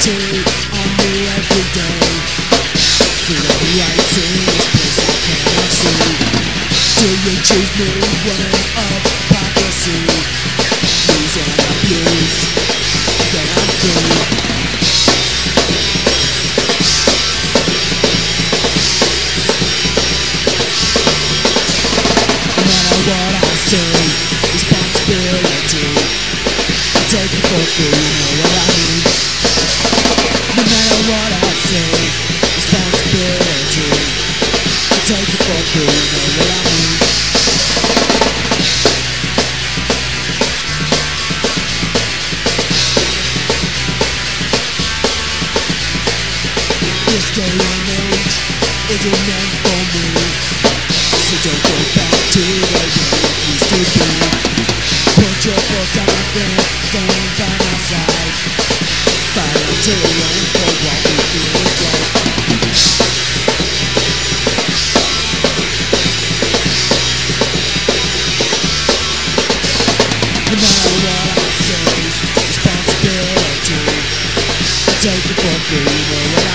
on me every day. Feel the lights in this place I cannot see. Do you choose me? Woman of hypocracy. Use and abuse, then I'm free. No matter what I say, responsibility I take it for free, you know what I mean. No matter what I say, responsibility I take it for free, you know what I mean. This day and age isn't meant for me, so don't go back to the way it used to be. Put your foot down, friend, stand by my side. Fight until the end for what we feel is right. No matter what I say, responsibility I take it for free, you know what I